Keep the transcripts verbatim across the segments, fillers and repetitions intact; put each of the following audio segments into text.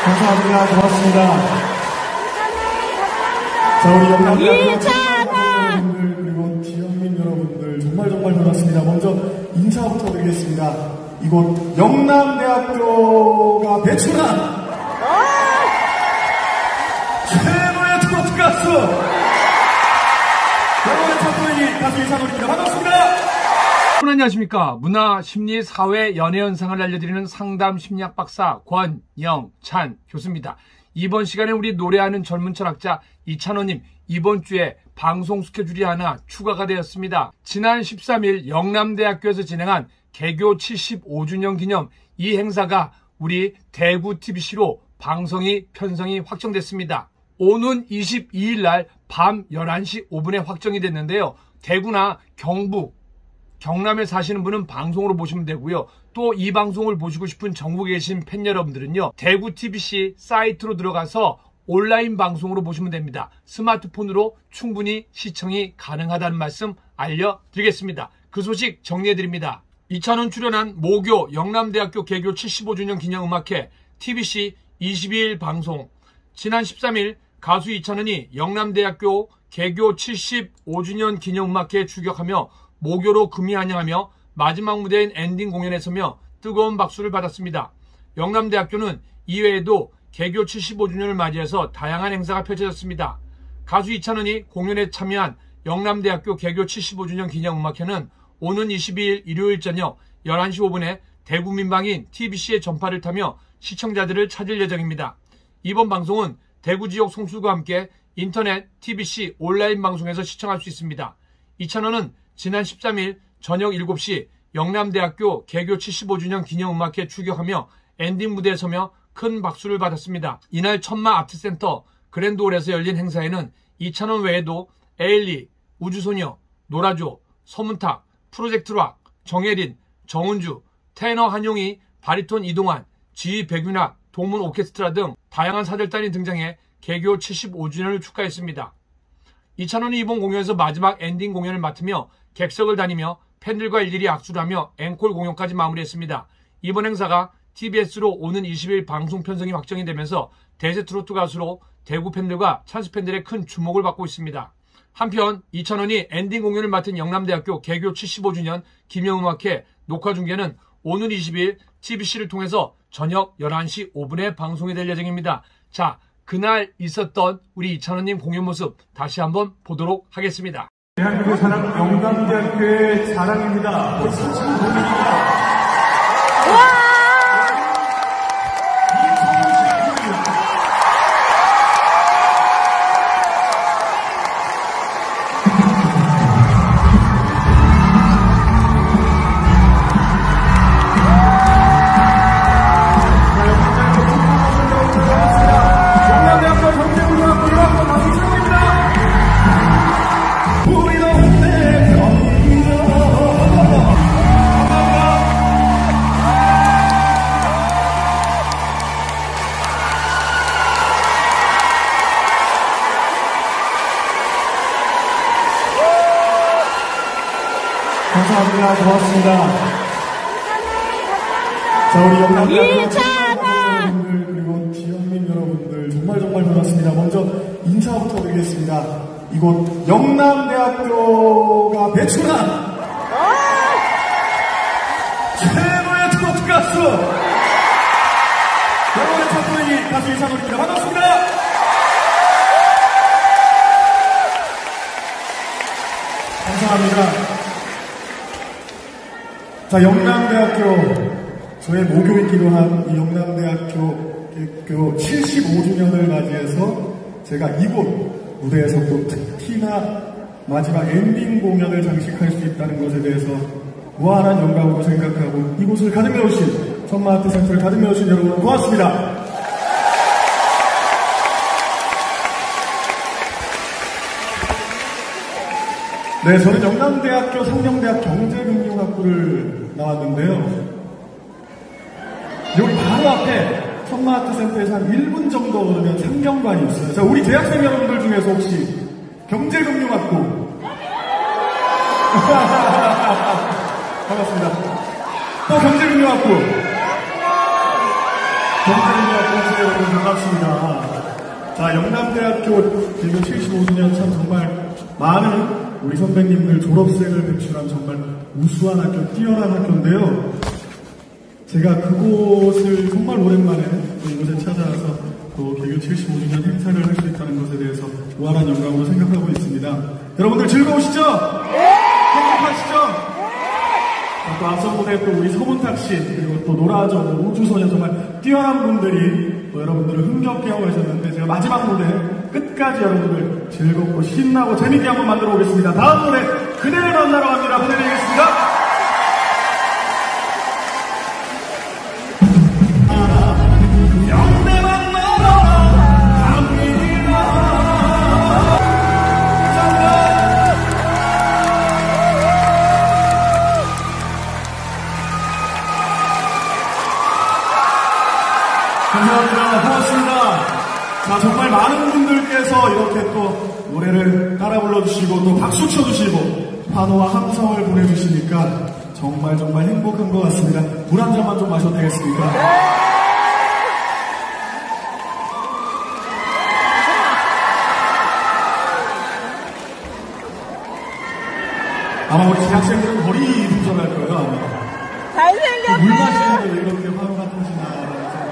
감사합니다. 고맙습니다. 자, 우리 영남대학교 여러분들 그리고 지역민 여러분들 정말 정말 반갑습니다. 먼저 인사부터 드리겠습니다. 이곳 영남대학교가 배출한 최고의 트로트 가수 여러분의 첫번이 가수 이상훈입니다. 반갑습니다. 안녕하십니까. 문화, 심리, 사회, 연애 현상을 알려드리는 상담 심리학 박사 권영찬 교수입니다. 이번 시간에 우리 노래하는 젊은 철학자 이찬원님 이번 주에 방송 스케줄이 하나 추가가 되었습니다. 지난 십삼 일 영남대학교에서 진행한 개교 칠십오 주년 기념 이 행사가 우리 대구 티비씨로 방송이 편성이 확정됐습니다. 오는 이십이 일 날 밤 열한 시 오 분에 확정이 됐는데요. 대구나 경북, 경남에 사시는 분은 방송으로 보시면 되고요. 또 이 방송을 보시고 싶은 전국에 계신 팬 여러분들은요. 대구 티비씨 사이트로 들어가서 온라인 방송으로 보시면 됩니다. 스마트폰으로 충분히 시청이 가능하다는 말씀 알려드리겠습니다. 그 소식 정리해드립니다. 이찬원 출연한 모교 영남대학교 개교 칠십오 주년 기념음악회 티비씨 이십이 일 방송. 지난 십삼 일 가수 이찬원이 영남대학교 개교 칠십오 주년 기념음악회에 출격하며 모교로 금이 환영하며 마지막 무대인 엔딩 공연에 서며 뜨거운 박수를 받았습니다. 영남대학교는 이외에도 개교 칠십오 주년을 맞이해서 다양한 행사가 펼쳐졌습니다. 가수 이찬원이 공연에 참여한 영남대학교 개교 칠십오 주년 기념음악회는 오는 이십이 일 일요일 저녁 열한 시 오 분에 대구 민방인 티비씨의 전파를 타며 시청자들을 찾을 예정입니다. 이번 방송은 대구 지역 송출과 함께 인터넷, 티비씨 온라인 방송에서 시청할 수 있습니다. 이찬원은 지난 십삼 일 저녁 일곱 시 영남대학교 개교 칠십오 주년 기념음악회에 출격하며 엔딩 무대에 서며 큰 박수를 받았습니다. 이날 천마 아트센터 그랜드홀에서 열린 행사에는 이찬원 외에도 에일리, 우주소녀, 노라조, 서문탁, 프로젝트락, 정혜린, 정은주, 테너 한용이, 바리톤 이동환, 지휘 백윤학, 동문 오케스트라 등 다양한 사절단이 등장해 개교 칠십오 주년을 축하했습니다. 이찬원이 이번 공연에서 마지막 엔딩 공연을 맡으며 객석을 다니며 팬들과 일일이 악수를 하며 앵콜 공연까지 마무리했습니다. 이번 행사가 티비에스로 오는 이십 일 방송 편성이 확정이 되면서 대세 트로트 가수로 대구 팬들과 찬스 팬들의 큰 주목을 받고 있습니다. 한편 이찬원이 엔딩 공연을 맡은 영남대학교 개교 칠십오 주년 기념음악회 녹화 중계는 오는 이십 일 티비씨를 통해서 저녁 열한 시 오 분에 방송이 될 예정입니다. 자, 그날 있었던 우리 이찬원님 공연 모습 다시 한번 보도록 하겠습니다. 대한민국의 사랑, 영남대학교의 사랑입니다. 삼십 분입니다. 감사합니다. 고맙습니다. 자, 우리 영남대학교 여러분들 그리고 지역민 여러분들 정말 정말 반갑습니다. 먼저 인사부터 드리겠습니다. 이곳 영남대학교가 배출한 최고의 트로트 가수 여러분의 첫번이 가수 이상훈입니다. 반갑습니다. 감사합니다. 자, 영남대학교, 저의 모교이기도 한 이 영남대학교 개교 칠십오 주년을 맞이해서 제가 이곳 무대에서 또 특히나 마지막 엔딩 공연을 장식할 수 있다는 것에 대해서 무한한 영광으로 생각하고 이곳을 가득 메우신, 천마 아트센터를 가득 메우신 여러분 고맙습니다. 네, 저는 영남대학교 상경대학 경제금융학부를 나왔는데요. 여기 바로 앞에 천마 아트센터에서 한 일 분 정도 오면 상경관이 있어요. 자, 우리 대학생 여러분들 중에서 혹시 경제금융학부? 반갑습니다. 또 경제금융학부? 경제금융학부 여러분 반갑습니다. 자, 영남대학교 개교 칠십오 주년 참 정말 많은 우리 선배님들 졸업생을 배출한 정말 우수한 학교, 뛰어난 학교인데요. 제가 그곳을 정말 오랜만에 이곳에 찾아와서 또 개교 칠십오 주년 행사를 할 수 있다는 것에 대해서 무한한 영광으로 생각하고 있습니다. 여러분들 즐거우시죠? 행복하시죠? 또 앞서 무대 또 우리 서문탁 씨 그리고 또 노라조 우주소녀 정말 뛰어난 분들이 또 여러분들을 흥겹게 하고 계셨는데 제가 마지막 무대 끝까지 여러분들 즐겁고 신나고 재밌게 한번 만들어 보겠습니다. 다음 노래 그대를 만나러 갑니다. 보내드리겠습니다. 감사합니다. 고맙습니다. 자, 정말 많은 분들께서 이렇게 또 노래를 따라 불러주시고 또 박수 쳐주시고 환호와 함성을 보내주시니까 정말 정말 행복한 것 같습니다. 물 한 잔만 좀 마셔도 되겠습니까? 아마 우리 대학생들은 머리 부정할 거예요. 아마. 잘생겼어요. 물 마시는데 왜 이렇게 환호가 터지나.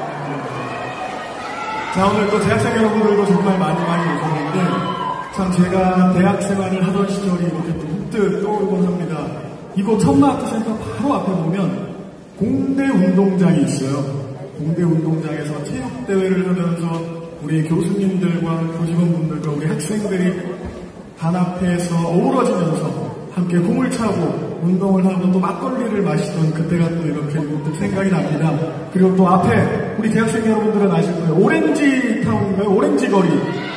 자, 오늘 또 대학생 여러분들도 정말 많이 많이 오셨는데 참 제가 대학 생활을 하던 시절이 이렇게 문득 떠오르곤 합니다. 이곳 천마아트센터 바로 앞에 보면 공대 운동장이 있어요. 공대 운동장에서 체육대회를 하면서 우리 교수님들과 교직원분들과 우리 학생들이 단합해서 어우러지면서 함께 공을 차고 운동을 하고 또 막걸리를 마시던 그때가 또 이렇게 문득 생각이 납니다. 그리고 또 앞에 우리 대학생 여러분들은 아실 거예요. 오렌지 타운인가요? 오렌지 거리.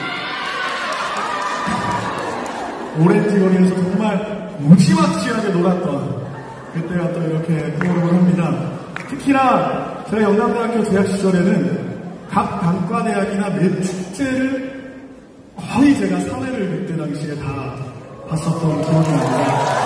오렌지 거리에서 정말 무지막지하게 놀았던 그때가 또 이렇게 떠오르곤 합니다. 특히나 제가 영남대학교 재학 시절에는 각 단과대학이나 매 축제를 거의 제가 사회를 그때 당시에 다 봤었던 기억이 납니다.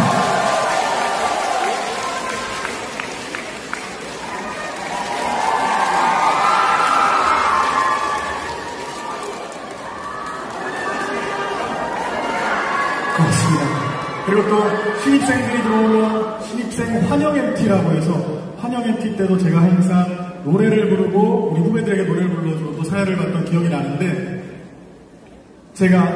그렇습니다. 그리고 또 신입생들이 들어오면 신입생 환영 엠티라고 해서 환영 엠티 때도 제가 항상 노래를 부르고 우리 후배들에게 노래를 불러주고 또 사회를 봤던 기억이 나는데 제가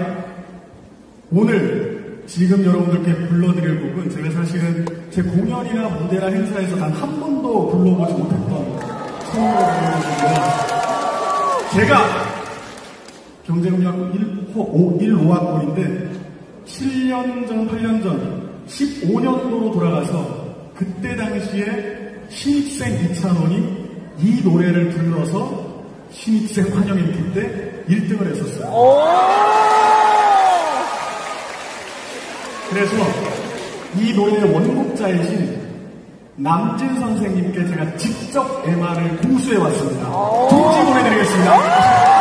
오늘 지금 여러분들께 불러드릴 곡은 제가 사실은 제 공연이나 무대나 행사에서 단 한 번도 불러보지 못했던 처음으로 부르는 곡입니다. 제가 경제공학부 일 학번인데 칠 년 전, 팔 년 전, 십오 년도로 돌아가서 그때 당시에 신입생 이찬원이 이 노래를 불러서 신입생 환영 엠티 때 일 등을 했었어요. 그래서 이 노래의 원곡자이신 남진 선생님께 제가 직접 엠알을 공수해 왔습니다. 동지 보내드리겠습니다.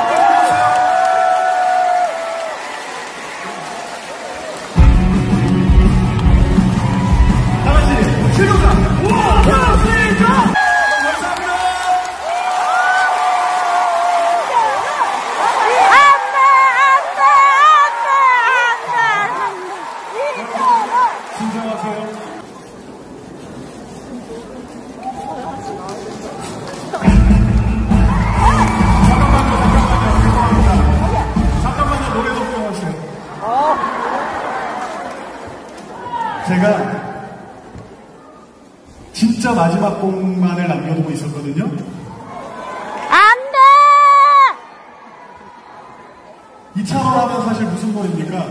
제가 진짜 마지막 곡만을 남겨두고 있었거든요. 안 돼! 이찬원 하면 사실 무슨 노래입니까?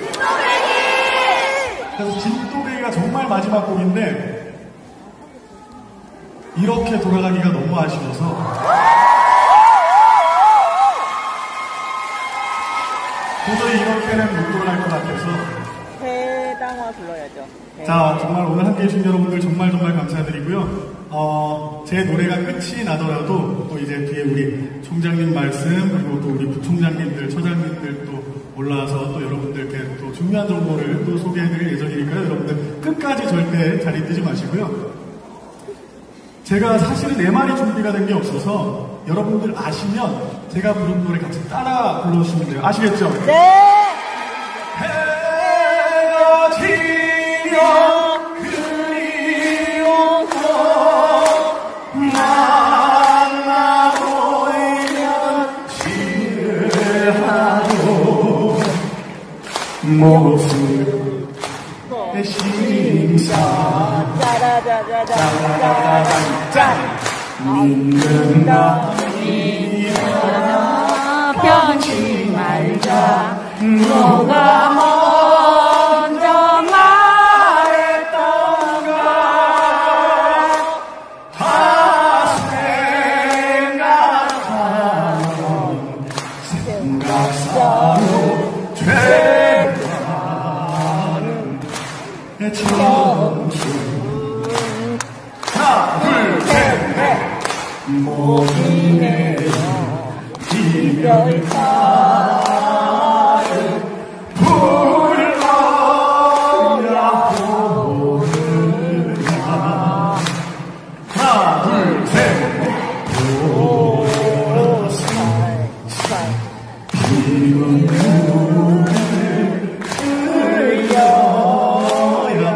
진또배기! 그래서 진또배기가 정말 마지막 곡인데 이렇게 돌아가기가 너무 아쉬워서 도저히 이렇게는 못 돌아갈 것 같아서 대당화 불러야죠. 자, 정말 오늘 함께 해주신 여러분들 정말 정말 감사드리고요. 어, 제 노래가 끝이 나더라도 또 이제 뒤에 우리 총장님 말씀 그리고 또 우리 부총장님들, 처장님들 또 올라와서 또 여러분들께 또 중요한 정보를 또 소개해드릴 예정이니까요. 여러분들 끝까지 절대 자리 뜨지 마시고요. 제가 사실은 내 말이 준비가 된 게 없어서 여러분들 아시면 제가 부른 노래 같이 따라 불러주시면 돼요. 아시겠죠? 네. 해가 지면 그리워서 만나 보이면 지혜하고 모습 심사 짜라자자자자자자 믿는다 편치 말자 누가 먼저 말했던가 다 생각하면 생각사로 죄가는 청춘 하나 둘셋넷 목이 내려 이별 가를 불러야 보느냐 하나 둘셋넷 돌아서 비운 눈을 흘려야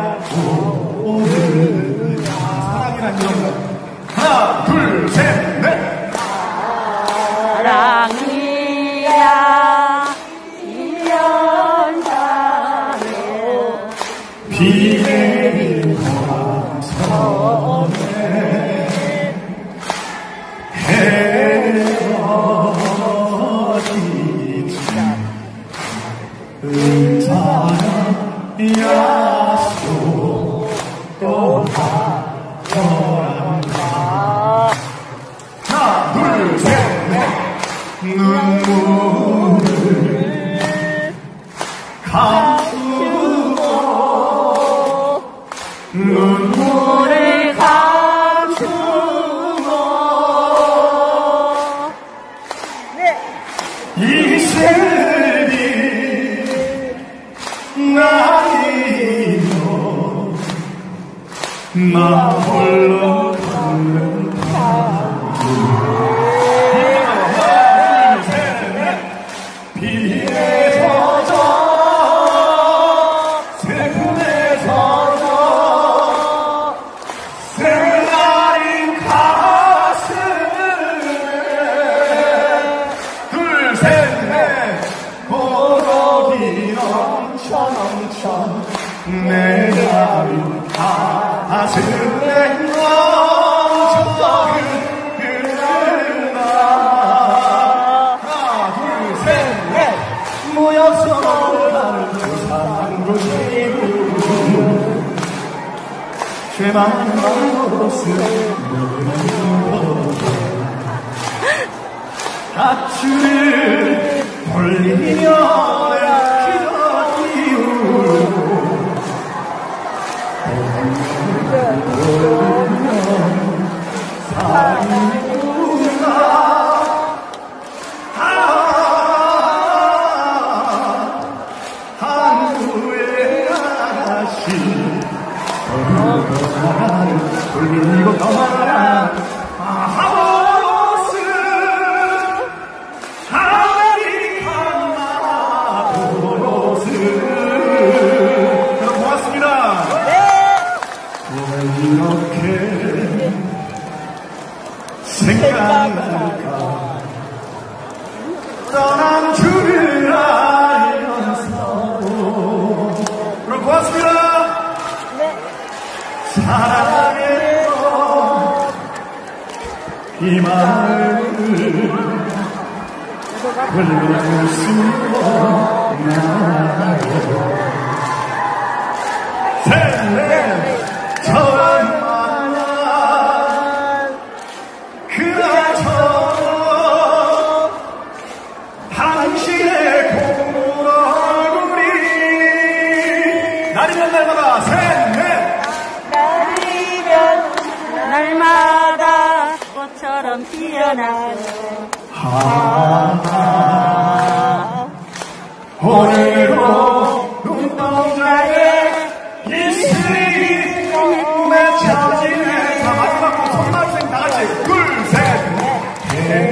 보느냐 사랑이란 이런 거 하나 둘셋넷 사랑이야 이연사는 비 내린 광선에 헤어지지 의사는 약속도 하더란다 하나 둘셋넷 눈물을 감추고 눈물을 감추고 이슬이 나이며 나 홀로 가는 비에 젖어 슬픔에 젖어 새날인 가슴에 둘셋넷 고독이 넘쳐 넘쳐 내 가슴 가슴에 넘쳐 흐르나 모여서 나를 부산한 곳이고 죄만 곳을 가출을 돌리며 기다리고 사랑이구나 한국의 아가씨 나를 돌리고 떠나라 하모스 아메리칸 마도로스 여러분 고맙습니다. 왜 이렇게 생각날까 떠난 줄을 알면서도 그럼 고맙습니다. 사랑했던 이 마음을 흘릴 수 없나요? 셋넷 처음 만난 그날처럼 당신의 고운 얼굴이 날이면 날마다 셋넷 날이면 날마다 꽃처럼 피어나고 하나 오늘도 눈동자에 이슬이 맺혀지네. 자 마지막으로 손맛생 다같이 둘 셋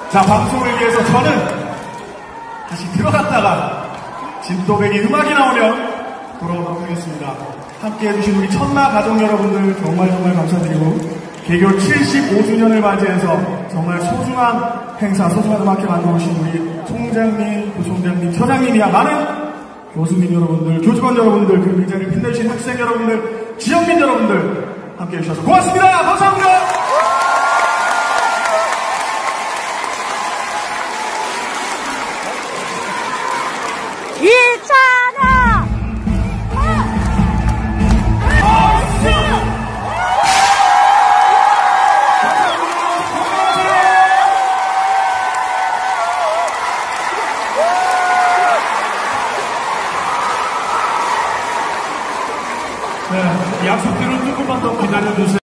자, 방송을 위해서 저는 다시 들어갔다가 진또배기 음악이 나오면 돌아오도록 하겠습니다. 함께 해주신 우리 천마 가족 여러분들 정말 정말 감사드리고 개교 칠십오 주년을 맞이해서 정말 소중한 행사, 소중한 음악회 만들어주신 우리 총장님, 부총장님, 처장님이야 많은 교수님 여러분들, 교직원 여러분들, 그리고 이 자리를 빛내주신 학생 여러분들, 지역민 여러분들 함께해 주셔서 고맙습니다. 감사합니다. 이찬아! 네, 약속대로 조금만 더 기다려주세요.